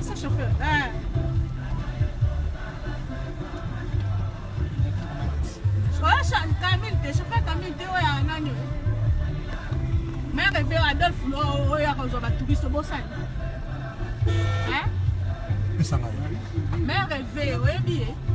ça chauffeur. Camille, t'es chauffeur Camille, t'es un agneau. Mais rêver Adolphe, il y a un touriste au Bossan. Hein? Mais rêver, oui, bien.